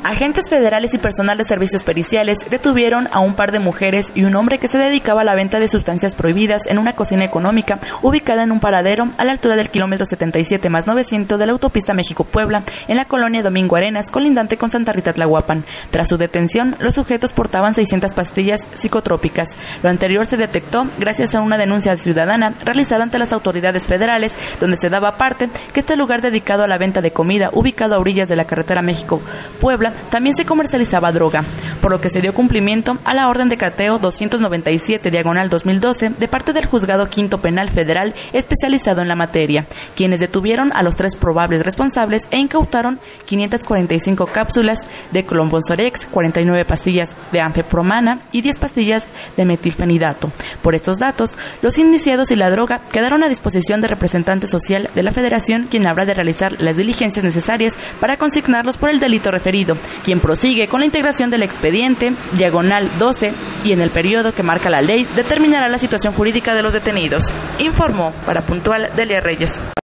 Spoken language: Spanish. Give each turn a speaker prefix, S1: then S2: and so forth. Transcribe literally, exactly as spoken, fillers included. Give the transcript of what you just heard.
S1: Agentes federales y personal de servicios periciales detuvieron a un par de mujeres y un hombre que se dedicaba a la venta de sustancias prohibidas en una cocina económica ubicada en un paradero a la altura del kilómetro setenta y siete más novecientos de la autopista México-Puebla, en la colonia Domingo Arenas, colindante con Santa Rita Tlahuapan. Tras su detención, los sujetos portaban seiscientas pastillas psicotrópicas. Lo anterior se detectó gracias a una denuncia ciudadana realizada ante las autoridades federales, donde se daba parte que este lugar dedicado a la venta de comida, ubicado a orillas de la carretera México-Puebla, también se comercializaba droga, por lo que se dio cumplimiento a la orden de cateo doscientos noventa y siete diagonal dos mil doce de parte del Juzgado Quinto Penal Federal especializado en la materia, quienes detuvieron a los tres probables responsables e incautaron quinientas cuarenta y cinco cápsulas de clombonsorex, cuarenta y nueve pastillas de anfepromana y diez pastillas de metilfenidato. Por estos datos, los indiciados y la droga quedaron a disposición del representante social de la Federación, quien habrá de realizar las diligencias necesarias para consignarlos por el delito referido, quien prosigue con la integración del expediente diagonal doce y en el periodo que marca la ley determinará la situación jurídica de los detenidos. Informó para Puntual Delia Reyes.